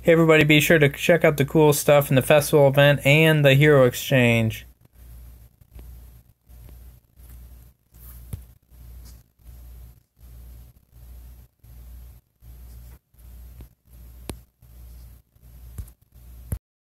Hey everybody, be sure to check out the cool stuff in the festival event and the Hero Exchange.